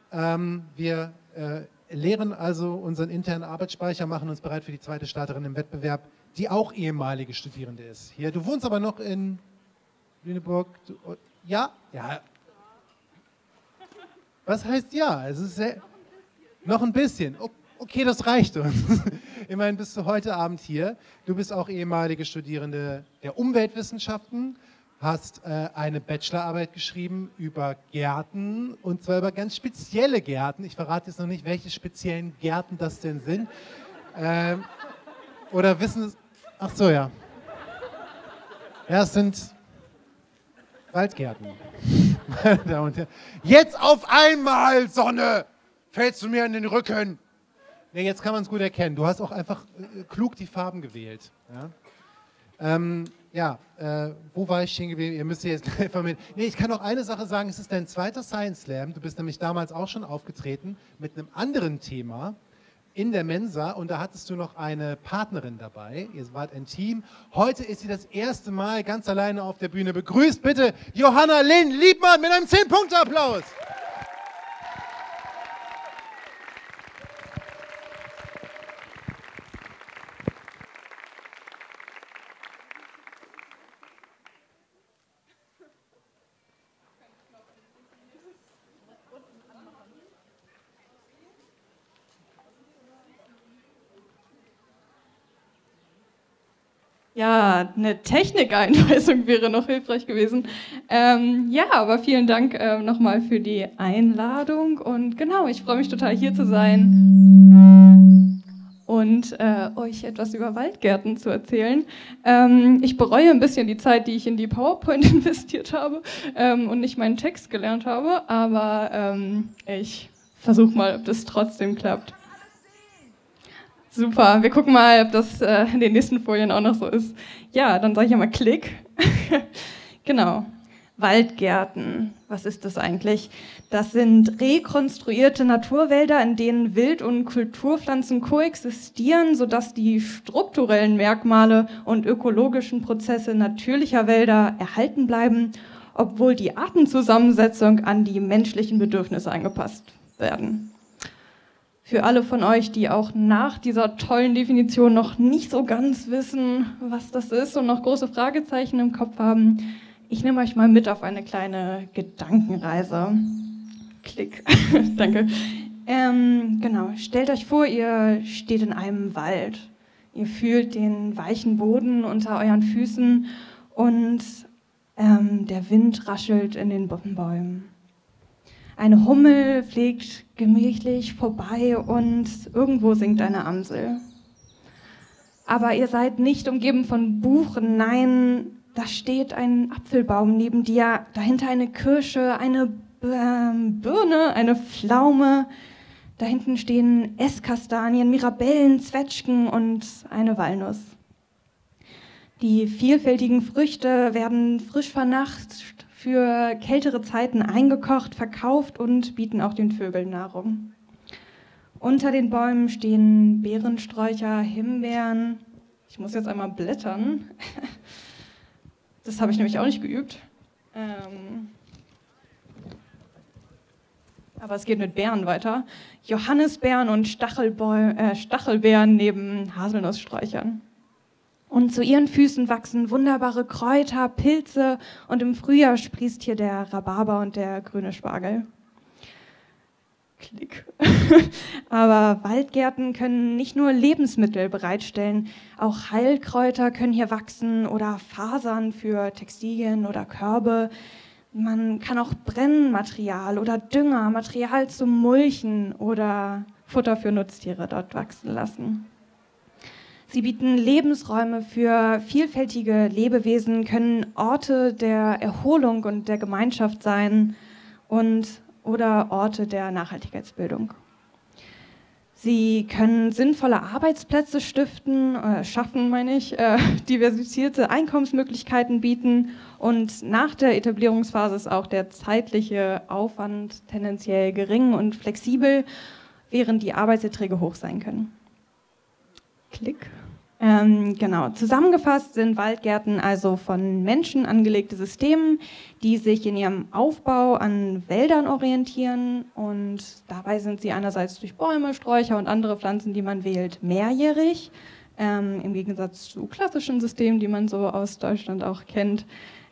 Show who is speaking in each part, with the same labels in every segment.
Speaker 1: Wir leeren also unseren internen Arbeitsspeicher, machen uns bereit für die zweite Starterin im Wettbewerb, die auch ehemalige Studierende ist. Hier, du wohnst aber noch in Lüneburg. Ja? Ja. Was heißt ja? Es ist noch ein bisschen. Okay, das reicht uns. Immerhin bist du heute Abend hier. Du bist auch ehemalige Studierende der Umweltwissenschaften, hast eine Bachelorarbeit geschrieben über Gärten, und zwar über ganz spezielle Gärten. Ich verrate jetzt noch nicht, welche speziellen Gärten das denn sind. Oder wissen es... Ach so, ja. Ja, es sind Waldgärten. Jetzt auf einmal, Sonne, fällst du mir in den Rücken. Nee, jetzt kann man es gut erkennen. Du hast auch einfach klug die Farben gewählt. Ja, wo war ich stehen geblieben? Ihr müsst jetzt einfach mit. Nee, ich kann noch eine Sache sagen. Es ist dein zweiter Science Slam. Du bist nämlich damals auch schon aufgetreten mit einem anderen Thema in der Mensa, und da hattest du noch eine Partnerin dabei. Ihr wart ein Team. Heute ist sie das erste Mal ganz alleine auf der Bühne. Begrüßt bitte Johanna Lynn Liebmann mit einem 10-Punkte-Applaus.
Speaker 2: Ja, eine Technikeinweisung wäre noch hilfreich gewesen. Ja, aber vielen Dank nochmal für die Einladung. Und genau, ich freue mich total, hier zu sein und euch etwas über Waldgärten zu erzählen. Ich bereue ein bisschen die Zeit, die ich in die PowerPoint investiert habe und nicht meinen Text gelernt habe, aber ich versuche mal, ob das trotzdem klappt. Super, wir gucken mal, ob das in den nächsten Folien auch noch so ist. Ja, dann sage ich ja mal Klick. Genau, Waldgärten, was ist das eigentlich? Das sind rekonstruierte Naturwälder, in denen Wild- und Kulturpflanzen koexistieren, sodass die strukturellen Merkmale und ökologischen Prozesse natürlicher Wälder erhalten bleiben, obwohl die Artenzusammensetzung an die menschlichen Bedürfnisse angepasst werden. Für alle von euch, die auch nach dieser tollen Definition noch nicht so ganz wissen, was das ist und noch große Fragezeichen im Kopf haben, ich nehme euch mal mit auf eine kleine Gedankenreise. Klick. Danke. Genau, stellt euch vor, ihr steht in einem Wald. Ihr fühlt den weichen Boden unter euren Füßen und der Wind raschelt in den Bäumen. Eine Hummel fliegt gemächlich vorbei und irgendwo singt eine Amsel. Aber ihr seid nicht umgeben von Buchen, nein, da steht ein Apfelbaum neben dir, dahinter eine Kirsche, eine Birne, eine Pflaume, da hinten stehen Esskastanien, Mirabellen, Zwetschgen und eine Walnuss. Die vielfältigen Früchte werden frisch vernascht, für kältere Zeiten eingekocht, verkauft und bieten auch den Vögeln Nahrung. Unter den Bäumen stehen Beerensträucher, Himbeeren. Ich muss jetzt einmal blättern. Das habe ich nämlich auch nicht geübt. Aber es geht mit Beeren weiter. Johannisbeeren und Stachelbeeren neben Haselnusssträuchern. Und zu ihren Füßen wachsen wunderbare Kräuter, Pilze und im Frühjahr sprießt hier der Rhabarber und der grüne Spargel. Klick. Aber Waldgärten können nicht nur Lebensmittel bereitstellen, auch Heilkräuter können hier wachsen oder Fasern für Textilien oder Körbe. Man kann auch Brennmaterial oder Dünger, Material zum Mulchen oder Futter für Nutztiere dort wachsen lassen. Sie bieten Lebensräume für vielfältige Lebewesen, können Orte der Erholung und der Gemeinschaft sein oder Orte der Nachhaltigkeitsbildung. Sie können sinnvolle Arbeitsplätze schaffen, diversifizierte Einkommensmöglichkeiten bieten und nach der Etablierungsphase ist auch der zeitliche Aufwand tendenziell gering und flexibel, während die Arbeitserträge hoch sein können. Klick. Genau, zusammengefasst sind Waldgärten also von Menschen angelegte Systeme, die sich in ihrem Aufbau an Wäldern orientieren, und dabei sind sie einerseits durch Bäume, Sträucher und andere Pflanzen, die man wählt, mehrjährig, im Gegensatz zu klassischen Systemen, die man so aus Deutschland auch kennt.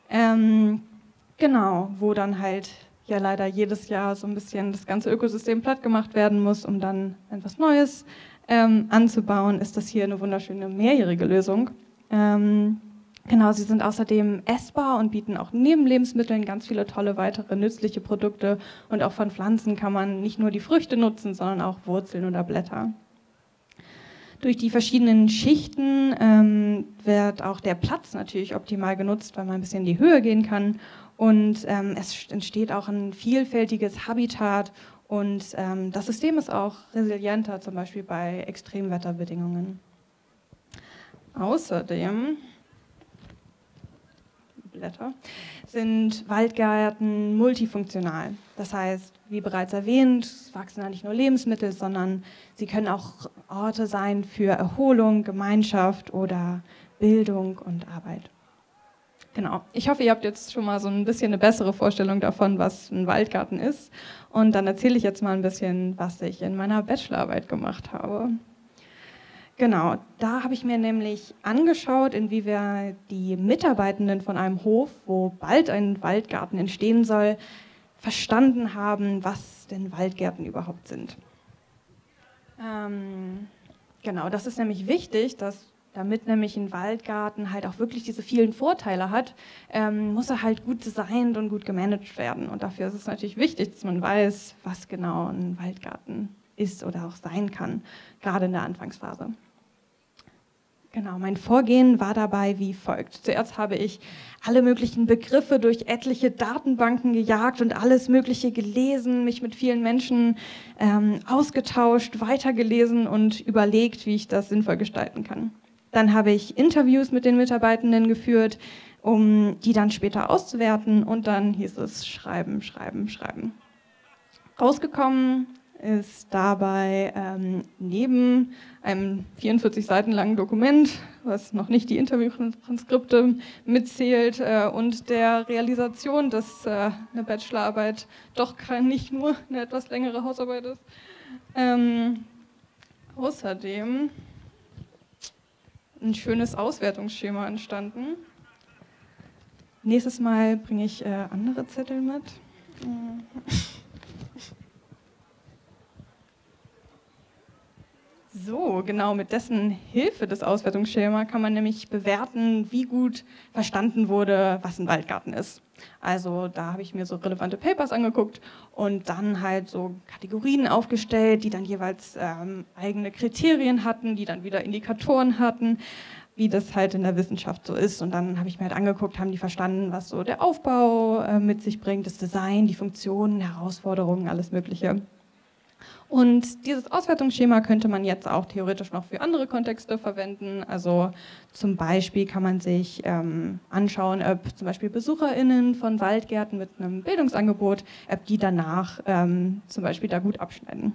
Speaker 2: Genau, wo dann halt ja leider jedes Jahr so ein bisschen das ganze Ökosystem platt gemacht werden muss, um dann etwas Neues anzubauen, ist das hier eine wunderschöne mehrjährige Lösung. Genau, sie sind außerdem essbar und bieten auch neben Lebensmitteln ganz viele tolle weitere nützliche Produkte, und auch von Pflanzen kann man nicht nur die Früchte nutzen, sondern auch Wurzeln oder Blätter. Durch die verschiedenen Schichten wird auch der Platz natürlich optimal genutzt, weil man ein bisschen in die Höhe gehen kann, und es entsteht auch ein vielfältiges Habitat. Und das System ist auch resilienter, zum Beispiel bei Extremwetterbedingungen. Außerdem sind Waldgärten multifunktional. Das heißt, wie bereits erwähnt, wachsen da nicht nur Lebensmittel, sondern sie können auch Orte sein für Erholung, Gemeinschaft oder Bildung und Arbeit. Genau. Ich hoffe, ihr habt jetzt schon mal so ein bisschen eine bessere Vorstellung davon, was ein Waldgarten ist. Und dann erzähle ich jetzt mal ein bisschen, was ich in meiner Bachelorarbeit gemacht habe. Genau, da habe ich mir nämlich angeschaut, inwieweit die Mitarbeitenden von einem Hof, wo bald ein Waldgarten entstehen soll, verstanden haben, was denn Waldgärten überhaupt sind. Genau, das ist nämlich wichtig, damit nämlich ein Waldgarten halt auch wirklich diese vielen Vorteile hat, muss er halt gut designt und gut gemanagt werden. Und dafür ist es natürlich wichtig, dass man weiß, was genau ein Waldgarten ist oder auch sein kann, gerade in der Anfangsphase. Genau, mein Vorgehen war dabei wie folgt. Zuerst habe ich alle möglichen Begriffe durch etliche Datenbanken gejagt und alles Mögliche gelesen, mich mit vielen Menschen ausgetauscht, weitergelesen und überlegt, wie ich das sinnvoll gestalten kann. Dann habe ich Interviews mit den Mitarbeitenden geführt, um die dann später auszuwerten, und dann hieß es schreiben, schreiben, schreiben. Rausgekommen ist dabei neben einem 44 Seiten langen Dokument, was noch nicht die Interviewtranskripte mitzählt, und der Realisation, dass eine Bachelorarbeit doch nicht nur eine etwas längere Hausarbeit ist. Außerdem ein schönes Auswertungsschema entstanden. Nächstes Mal bringe ich andere Zettel mit. So, genau, mit dessen Hilfe des Auswertungsschema kann man nämlich bewerten, wie gut verstanden wurde, was ein Waldgarten ist. Also da habe ich mir so relevante Papers angeguckt und dann halt so Kategorien aufgestellt, die dann jeweils eigene Kriterien hatten, die dann wieder Indikatoren hatten, wie das halt in der Wissenschaft so ist. Und dann habe ich mir halt angeguckt, haben die verstanden, was so der Aufbau mit sich bringt, das Design, die Funktionen, Herausforderungen, alles Mögliche. Und dieses Auswertungsschema könnte man jetzt auch theoretisch noch für andere Kontexte verwenden. Also zum Beispiel kann man sich anschauen, ob zum Beispiel BesucherInnen von Waldgärten mit einem Bildungsangebot, ob die danach zum Beispiel da gut abschneiden.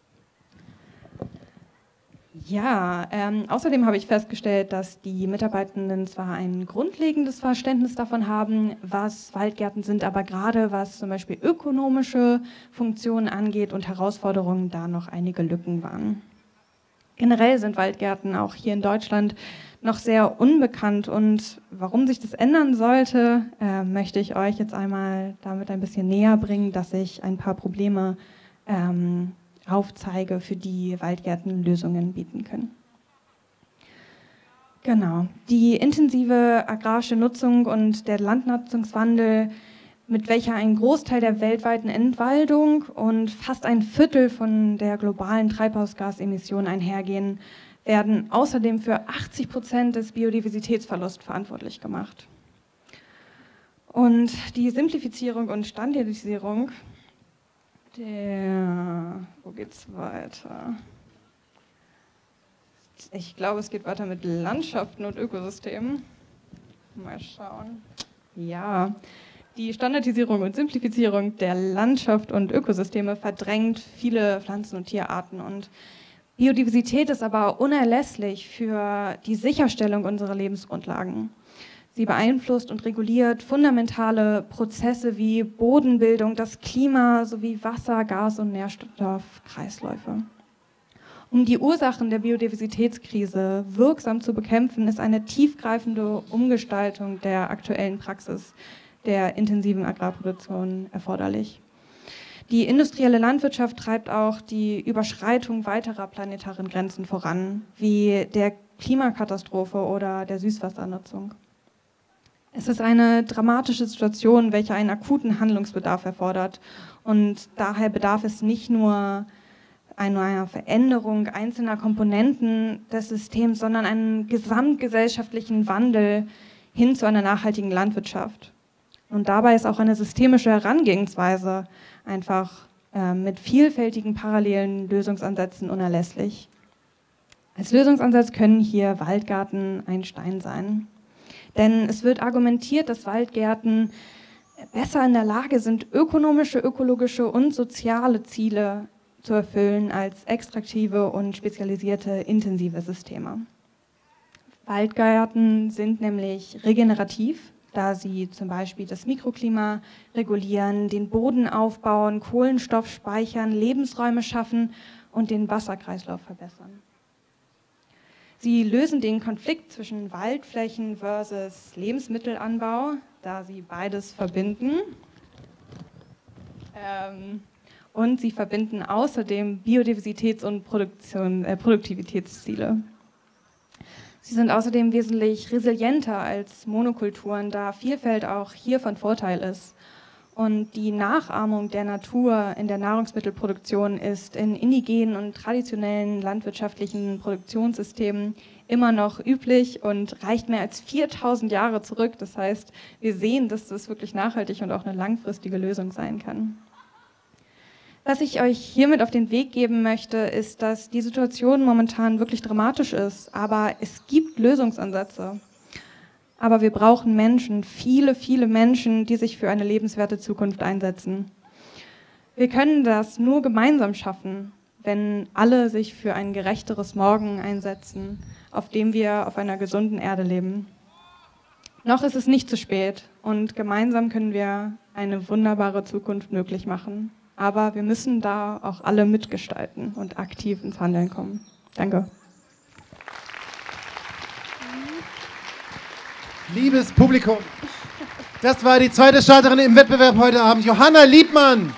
Speaker 2: Ja, außerdem habe ich festgestellt, dass die Mitarbeitenden zwar ein grundlegendes Verständnis davon haben, was Waldgärten sind, aber gerade was zum Beispiel ökonomische Funktionen angeht und Herausforderungen, da noch einige Lücken waren. Generell sind Waldgärten auch hier in Deutschland noch sehr unbekannt, und warum sich das ändern sollte, möchte ich euch jetzt einmal damit ein bisschen näher bringen, dass ich ein paar Probleme aufzeige, für die Waldgärten Lösungen bieten können. Genau, die intensive agrarische Nutzung und der Landnutzungswandel, mit welcher ein Großteil der weltweiten Entwaldung und fast ein Viertel von der globalen Treibhausgasemissionen einhergehen, werden außerdem für 80% des Biodiversitätsverlusts verantwortlich gemacht. Und die Simplifizierung und Standardisierung wo geht's weiter? Ich glaube, es geht weiter mit Landschaften und Ökosystemen. Mal schauen. Ja, die Standardisierung und Simplifizierung der Landschaft und Ökosysteme verdrängt viele Pflanzen- und Tierarten. Und Biodiversität ist aber unerlässlich für die Sicherstellung unserer Lebensgrundlagen. Sie beeinflusst und reguliert fundamentale Prozesse wie Bodenbildung, das Klima sowie Wasser-, Gas- und Nährstoffkreisläufe. Um die Ursachen der Biodiversitätskrise wirksam zu bekämpfen, ist eine tiefgreifende Umgestaltung der aktuellen Praxis der intensiven Agrarproduktion erforderlich. Die industrielle Landwirtschaft treibt auch die Überschreitung weiterer planetaren Grenzen voran, wie der Klimakatastrophe oder der Süßwassernutzung. Es ist eine dramatische Situation, welche einen akuten Handlungsbedarf erfordert. Und daher bedarf es nicht nur einer Veränderung einzelner Komponenten des Systems, sondern einen gesamtgesellschaftlichen Wandel hin zu einer nachhaltigen Landwirtschaft. Und dabei ist auch eine systemische Herangehensweise einfach mit vielfältigen parallelen Lösungsansätzen unerlässlich. Als Lösungsansatz können hier Waldgärten ein Stein sein. Denn es wird argumentiert, dass Waldgärten besser in der Lage sind, ökonomische, ökologische und soziale Ziele zu erfüllen als extraktive und spezialisierte intensive Systeme. Waldgärten sind nämlich regenerativ, da sie zum Beispiel das Mikroklima regulieren, den Boden aufbauen, Kohlenstoff speichern, Lebensräume schaffen und den Wasserkreislauf verbessern. Sie lösen den Konflikt zwischen Waldflächen versus Lebensmittelanbau, da sie beides verbinden. Und sie verbinden außerdem Biodiversitäts- und Produktivitätsziele. Sie sind außerdem wesentlich resilienter als Monokulturen, da Vielfalt auch hier von Vorteil ist. Und die Nachahmung der Natur in der Nahrungsmittelproduktion ist in indigenen und traditionellen landwirtschaftlichen Produktionssystemen immer noch üblich und reicht mehr als 4000 Jahre zurück. Das heißt, wir sehen, dass das wirklich nachhaltig und auch eine langfristige Lösung sein kann. Was ich euch hiermit auf den Weg geben möchte, ist, dass die Situation momentan wirklich dramatisch ist, aber es gibt Lösungsansätze. Aber wir brauchen Menschen, viele, viele Menschen, die sich für eine lebenswerte Zukunft einsetzen. Wir können das nur gemeinsam schaffen, wenn alle sich für ein gerechteres Morgen einsetzen, auf dem wir auf einer gesunden Erde leben. Noch ist es nicht zu spät und gemeinsam können wir eine wunderbare Zukunft möglich machen. Aber wir müssen da auch alle mitgestalten und aktiv ins Handeln kommen. Danke.
Speaker 1: Liebes Publikum, das war die zweite Starterin im Wettbewerb heute Abend, Johanna Liebmann.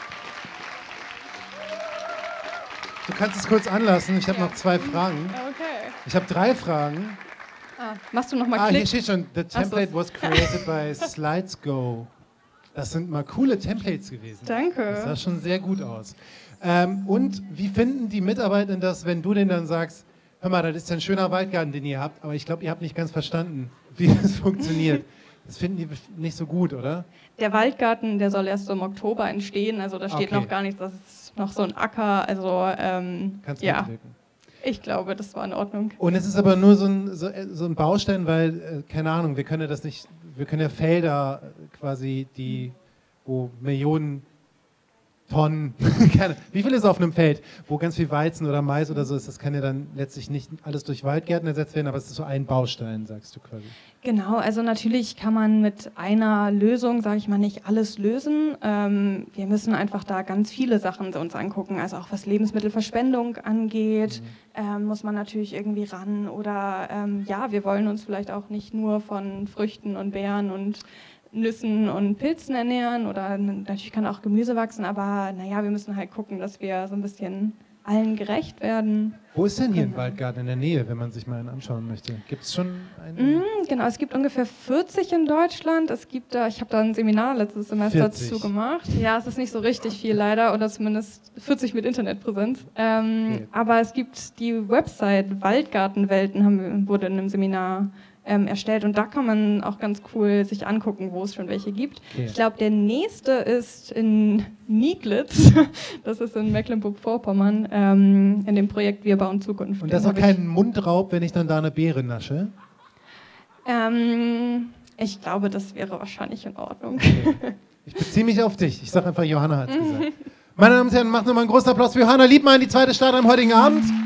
Speaker 1: Du kannst es kurz anlassen, ich habe noch 2 Fragen.
Speaker 2: Okay.
Speaker 1: Ich habe 3 Fragen.
Speaker 2: Machst du nochmal Klick?
Speaker 1: Hier steht schon, the template was created by SlidesGo. Das sind mal coole Templates gewesen.
Speaker 2: Danke.
Speaker 1: Das sah schon sehr gut aus. Und wie finden die Mitarbeitenden das, wenn du denen dann sagst, hör mal, das ist ein schöner Waldgarten, den ihr habt, aber ich glaube, ihr habt nicht ganz verstanden, wie das funktioniert. Das finden die nicht so gut, oder?
Speaker 2: Der Waldgarten, der soll erst im Oktober entstehen, also da steht noch gar nichts, das ist noch so ein Acker, also
Speaker 1: Kannst
Speaker 2: ja,
Speaker 1: mitwirken.
Speaker 2: Ich glaube, das war in Ordnung.
Speaker 1: Und es ist aber nur so ein Baustein, weil, keine Ahnung, wir können ja Felder quasi, wo Millionen Tonnen, wie viel ist auf einem Feld, wo ganz viel Weizen oder Mais oder so ist, das kann ja dann letztlich nicht alles durch Waldgärten ersetzt werden, aber es ist so ein Baustein, sagst du quasi.
Speaker 2: Genau, also natürlich kann man mit einer Lösung, sage ich mal, nicht alles lösen. Wir müssen einfach da ganz viele Sachen uns angucken, also auch was Lebensmittelverschwendung angeht, muss man natürlich irgendwie ran oder ja, wir wollen uns vielleicht auch nicht nur von Früchten und Beeren und Nüssen und Pilzen ernähren oder natürlich kann auch Gemüse wachsen, aber naja, wir müssen halt gucken, dass wir so ein bisschen allen gerecht werden.
Speaker 1: Wo ist denn hier ein Waldgarten in der Nähe, wenn man sich mal einen anschauen möchte? Gibt es schon einen?
Speaker 2: Genau, es gibt ungefähr 40 in Deutschland. Ich habe da ein Seminar letztes Semester dazu gemacht. Ja, es ist nicht so richtig viel leider, oder zumindest 40 mit Internetpräsenz. Okay. Aber es gibt die Website Waldgartenwelten, wurde in einem Seminar erstellt und da kann man auch ganz cool sich angucken, wo es schon welche gibt. Okay. Ich glaube, der nächste ist in Nieglitz, das ist in Mecklenburg-Vorpommern, in dem Projekt Wir bauen Zukunft.
Speaker 1: Und das ist auch kein Mundraub, wenn ich dann da eine Beere nasche?
Speaker 2: Ich glaube, das wäre wahrscheinlich in Ordnung.
Speaker 1: Okay. Ich beziehe mich auf dich. Ich sage einfach, Johanna hat es gesagt. Meine Damen und Herren, macht nochmal einen großen Applaus für Johanna Liebmann, die zweite Starterin am heutigen Abend.